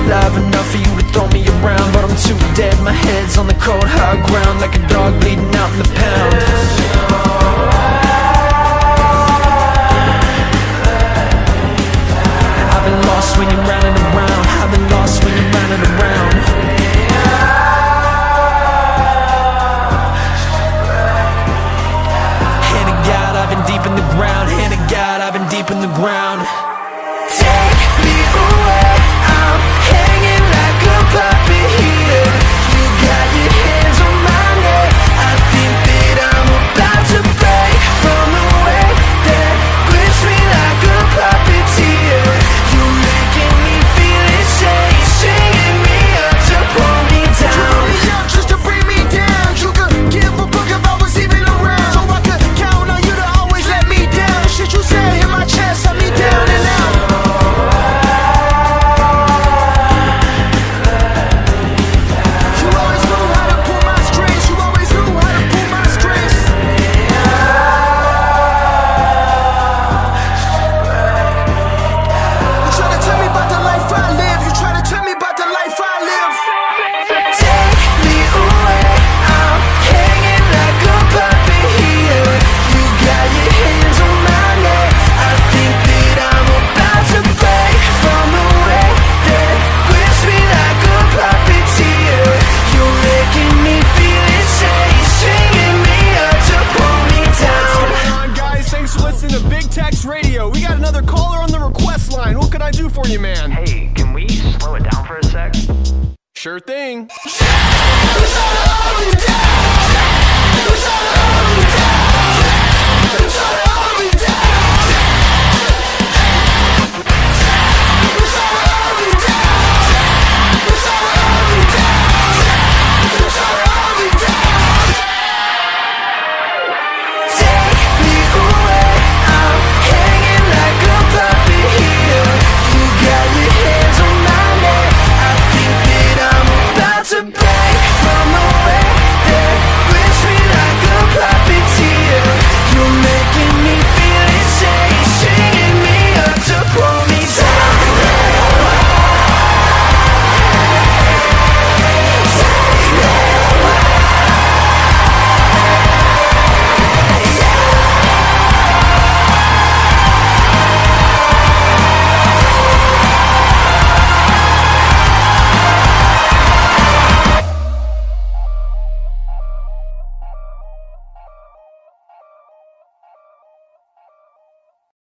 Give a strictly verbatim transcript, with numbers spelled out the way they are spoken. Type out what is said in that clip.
alive enough for you to throw me around, but I'm too dead, my head's on the cold hard ground, like a dog bleeding out in the pound. I've been lost when you're running around, I've been lost when you're running around. Hand of God, I've been deep in the ground, hand of God, I've been deep in the ground. Take me away, I'm hanging like a puppet here. You got your hands on my neck, I think that I'm about to break from the way that grips me like a puppeteer. You're making me feel insane, singing me up to pull me down. You pull me up just to bring me down. You could give a fuck if I was even around, so I could count on you to always let me down. The shit you say in my chest, set me down and out. Radio. We got another caller on the request line. What can I do for you, man? Hey, can we slow it down for a sec? Sure thing. Who's gonna hold you down? Who's gonna hold you down?